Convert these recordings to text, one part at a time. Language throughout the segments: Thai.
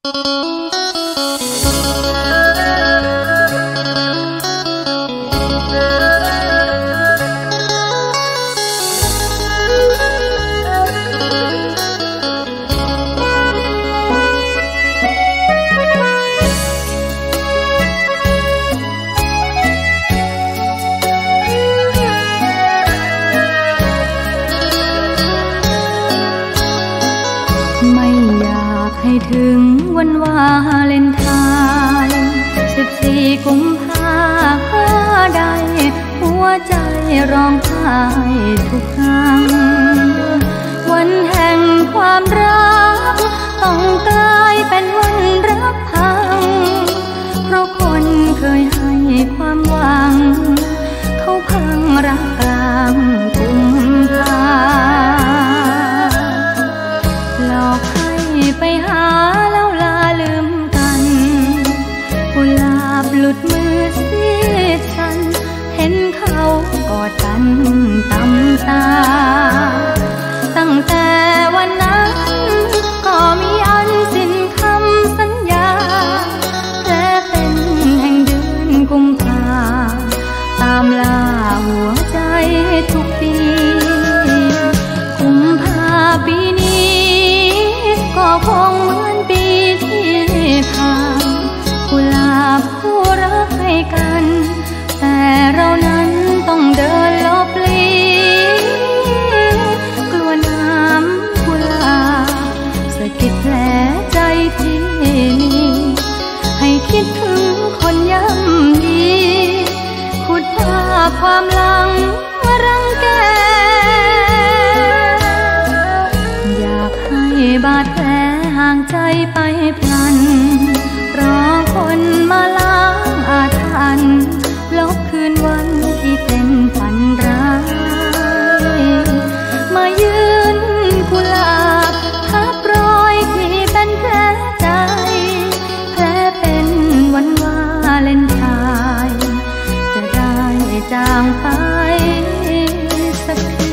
ถึงวันวาเลนไทน์14 กุมภาพันธ์ใดหัวใจร้องไห้ทุกครั้งวันแห่งความรักต้องกลายเป็นวันรักพังเพราะคนเคยให้ความหวังเขาพังรักกลางกุมภาหลอกให้ไปหาแล้วลาลืมกันกุหลาบหลุดมือเสียฉันเห็นเขากอดกันตำตาตั้งแต่วันนั้นก็มีอันสิ้นคำสัญญาและเป็นแห่งเดือนกุมภาตามล่าหัวใจทุกปีกุมภาปีนี้ก็คงเหมือนปีที่ผ่านกุหลาบคู่รักให้กันแต่เรานั้นต้องเดินลบลีกลัวน้ำกุหลาบสะกิดแผลใจที่นี่ให้คิดถึงคนย่ำยีขุดภาพความหลังรังแกอยากให้บาดแผลห่างใจไปพลันรอคนมาล้างอาถรรพ์ลบคืนวันที่เป็นฝันร้ายมายืนกุหลาบทับรอยที่เป็นแผลใจแผลเป็นวันวาเลนไทน์จะได้จางไปสักที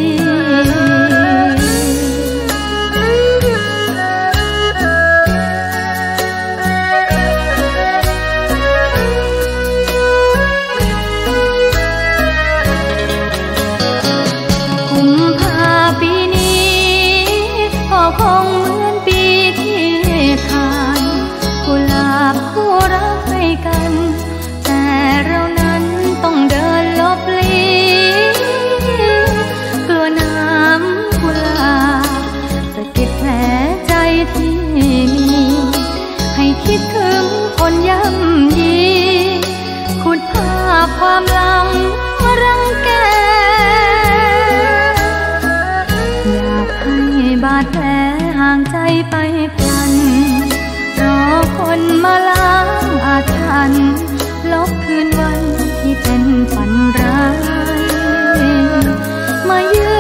คงเหมือนปีที่ผ่านกุหลาบคู่รักให้กันแต่เรานั้นต้องเดินลบลีกลัวน้ำกุหลาบสะกิดแผลใจที่มีให้คิดถึงคนย่ำยีขุดภาพความหลังรังแกอยากให้บาดแผลห่างใจไปพลันรอคนมาล้างอาถรรพ์ลบคืนวันที่เป็นฝันร้ายมายื